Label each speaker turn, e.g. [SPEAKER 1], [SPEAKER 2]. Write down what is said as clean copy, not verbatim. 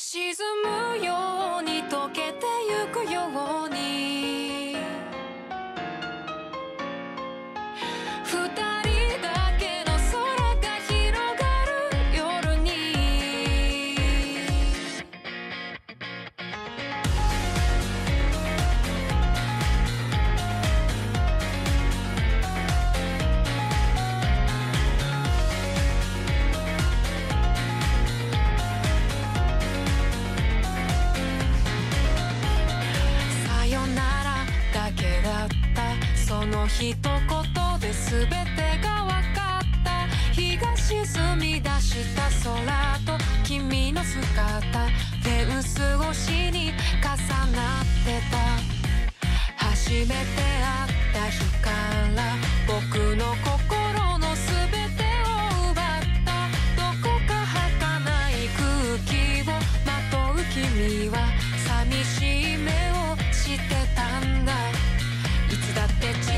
[SPEAKER 1] 沈むように溶けてゆくように二人だけの空が広がる夜にさよならだけだったその一言で全てが分かった日が沈み出した空と君の姿フェンス越しに重なってた初めて会った日から僕の心の全てを奪ったどこか儚い空気をまとう君は寂しい目をしてたんだいつだって